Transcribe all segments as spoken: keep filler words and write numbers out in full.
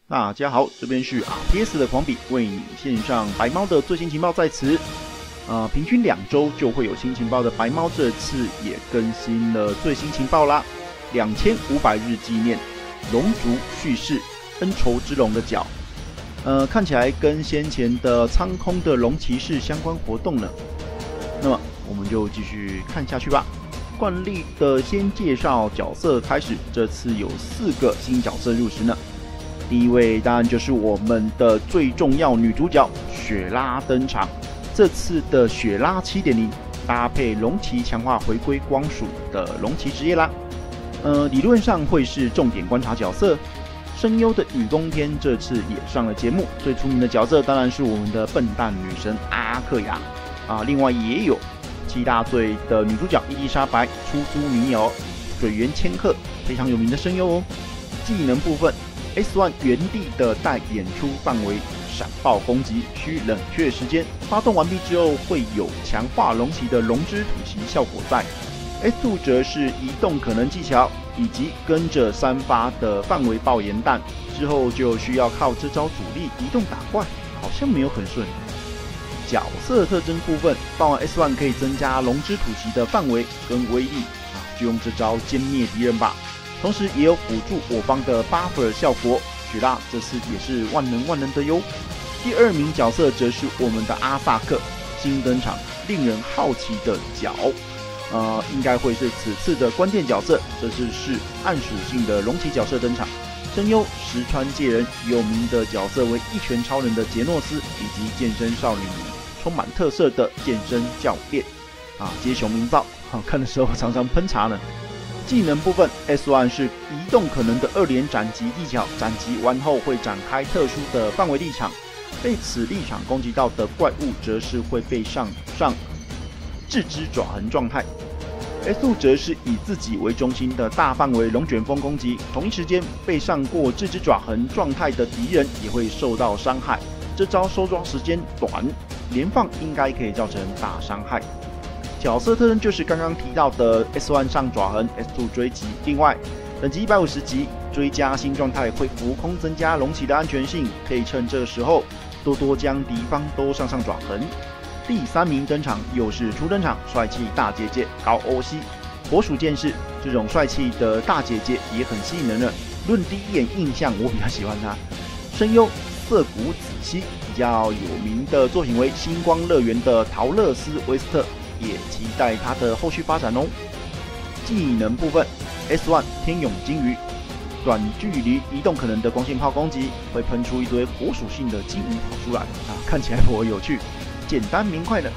大家好，这边是 R T S 的狂比，为你献上白猫的最新情报在此。呃，平均两周就会有新情报的白猫，这次也更新了最新情报啦。两千五百日纪念龙族蓄势，恩仇之龙的角。呃，看起来跟先前的苍空的龙骑士相关活动呢。那么我们就继续看下去吧。惯例的先介绍角色开始，这次有四个新角色入池呢。第一位当然就是我们的最重要女主角雪拉登场。这次的雪拉 七点零 搭配龙骑强化回归光属的龙骑职业啦。呃，理论上会是重点观察角色。声优的雨宫天这次也上了节目，最出名的角色当然是我们的笨蛋女神阿克雅啊，另外也有七大罪的女主角伊丽莎白、出租女友、水原千鹤，非常有名的声优哦。技能部分 ，S 一 原地的带演出范围闪爆攻击，需冷却时间，发动完毕之后会有强化龙骑的龙之吐息效果在。S 二 则是移动可能技巧，以及跟着三发的范围爆炎弹，之后就需要靠这招主力移动打怪，好像没有很顺。角色特征部分，爆完 S 一 可以增加龙之吐息的范围跟威力啊，就用这招歼灭敌人吧。同时也有辅助我方的 buffer 效果，雪拉这次也是万能万能的哟。第二名角色则是我们的阿萨克，新登场，令人好奇的角。呃，应该会是此次的关键角色。这次是暗属性的龙骑角色登场，声优石川介人，有名的角色为一拳超人的杰诺斯，以及健身少女里充满特色的健身教练啊，接雄名噪，好看的时候常常喷茶呢。技能部分 ，S 一 是移动可能的二连斩击技巧，斩击完后会展开特殊的范围立场，被此立场攻击到的怪物则是会被上上置之爪痕状态。S 二 则是以自己为中心的大范围龙卷风攻击，同一时间被上过置之爪痕状态的敌人也会受到伤害。这招收抓时间短，连放应该可以造成大伤害。角色特征就是刚刚提到的 S 一 上爪痕 ，S 二 追击。另外，等级一百五十级追加新状态会浮空增加龙骑的安全性，可以趁这个时候多多将敌方都上上爪痕。第三名登场又是初登场帅气大姐姐高欧希，火属剑士，这种帅气的大姐姐也很吸引人了。论第一眼印象，我比较喜欢她。声优涩谷子希，比较有名的作品为星光乐园的陶乐斯威斯特，也期待她的后续发展哦。技能部分 ，S 一 天涌金鱼，短距离移动可能的光线炮攻击，会喷出一堆火属性的金鱼跑出来啊，看起来颇有趣。简单明快的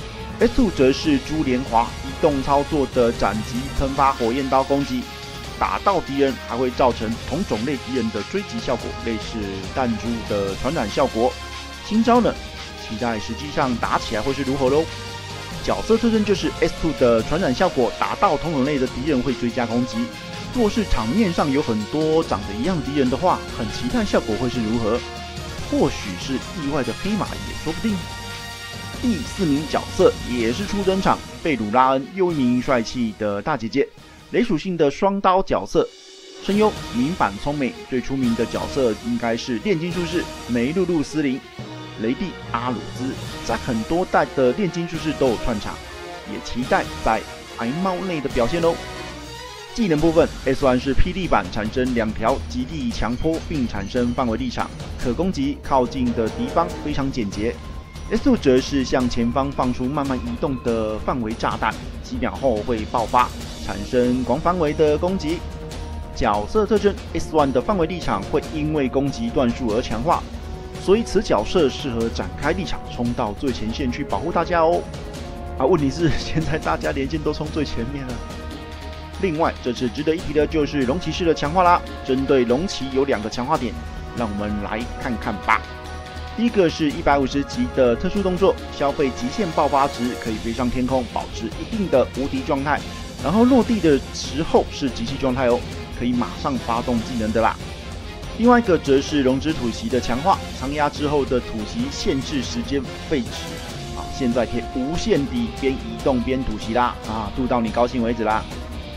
，S 二 则是珠莲华移动操作的斩击喷发火焰刀攻击，打到敌人还会造成同种类敌人的追击效果，类似弹珠的传染效果。新招呢，期待实际上打起来会是如何喽。角色特征就是 S 二 的传染效果，打到同种类的敌人会追加攻击。若是场面上有很多长得一样敌人的话，很期待效果会是如何。或许是意外的黑马也说不定。第四名角色也是初登场，贝鲁拉恩，又一名帅气的大姐姐，雷属性的双刀角色，声优明版聪美，最出名的角色应该是炼金术士梅露露斯林、雷帝阿鲁兹，在很多代的炼金术士都有串场，也期待在白猫内的表现哦。技能部分 ，S 一 是霹雳版，产生两条极地强坡，并产生范围立场，可攻击靠近的敌方，非常简洁。S 二 则是向前方放出慢慢移动的范围炸弹，几秒后会爆发，产生广范围的攻击。角色特征 ：S 一 的范围立场会因为攻击段数而强化，所以此角色适合展开立场，冲到最前线去保护大家哦。啊，问题是现在大家连线都冲最前面了。另外，这次值得一提的就是龙骑士的强化啦。针对龙骑有两个强化点，让我们来看看吧。第一个是一百五十级的特殊动作，消费极限爆发值，可以飞上天空，保持一定的无敌状态。然后落地的时候是极限状态哦，可以马上发动技能的啦。另外一个则是龙之吐息的强化，长压之后的吐息限制时间废止，啊，现在可以无限地边移动边吐息啦，啊，吐到你高兴为止啦。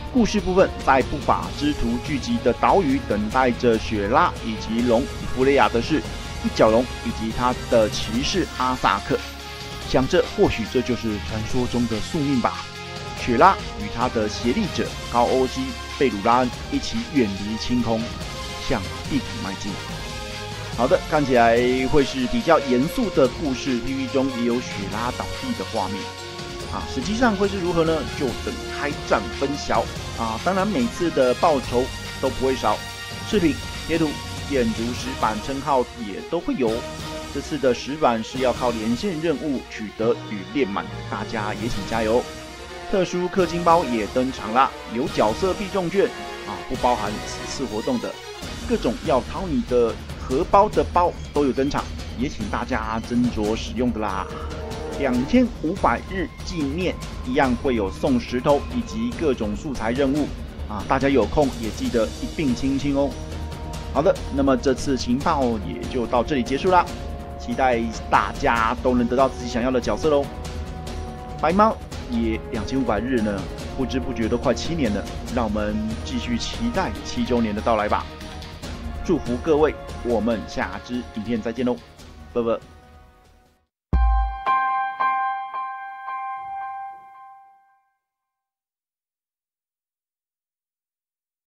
故事部分，在不法之徒聚集的岛屿，等待着雪拉以及龙弗雷亚的是一角龙以及他的骑士阿萨克。想着或许这就是传说中的宿命吧。雪拉与他的协力者高欧西、贝鲁拉恩一起远离青空，向地底迈进。好的，看起来会是比较严肃的故事 ，P V 中也有雪拉倒地的画面。啊，实际上会是如何呢？就等开战分晓啊！当然，每次的报酬都不会少，饰品、贴图、建筑石板称号也都会有。这次的石板是要靠连线任务取得与练满，大家也请加油！特殊氪金包也登场啦，有角色必中券啊，不包含此次活动的各种要掏你的荷包的包都有登场，也请大家斟酌使用的啦。两千五百日纪念一样会有送石头以及各种素材任务啊，大家有空也记得一并清清哦。好的，那么这次情报也就到这里结束啦，期待大家都能得到自己想要的角色喽。白猫也两千五百日呢，不知不觉都快七年了，让我们继续期待七周年的到来吧。祝福各位，我们下支影片再见喽，拜拜。